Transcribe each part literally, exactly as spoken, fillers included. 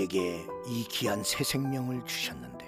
우리에게 이 귀한 새 생명을 주셨는데,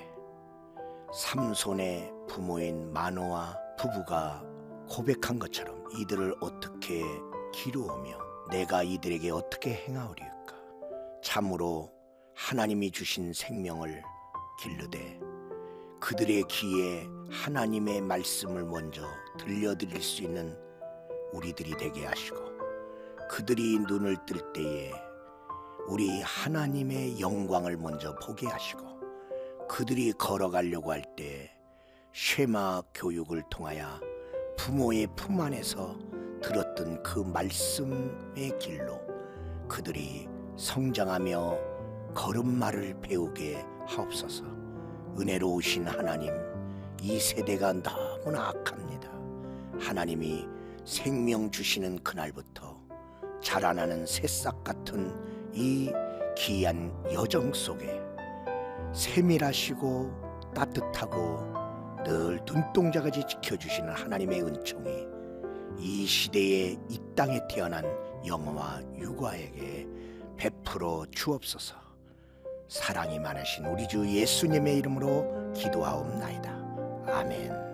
삼손의 부모인 마노아 부부가 고백한 것처럼 이들을 어떻게 기르우며 내가 이들에게 어떻게 행하오리까? 참으로 하나님이 주신 생명을 기르되 그들의 귀에 하나님의 말씀을 먼저 들려드릴 수 있는 우리들이 되게 하시고, 그들이 눈을 뜰 때에 우리 하나님의 영광을 먼저 보게 하시고, 그들이 걸어가려고 할 때 쉐마 교육을 통하여 부모의 품 안에서 들었던 그 말씀의 길로 그들이 성장하며 걸음마를 배우게 하옵소서. 은혜로우신 하나님, 이 세대가 너무나 악합니다. 하나님이 생명 주시는 그날부터 자라나는 새싹 같은 이 귀한 여정 속에 세밀하시고 따뜻하고 늘 눈동자같이 지켜주시는 하나님의 은총이 이 시대에 이 땅에 태어난 영어와 육아에게 베풀어 주옵소서. 사랑이 많으신 우리 주 예수님의 이름으로 기도하옵나이다. 아멘.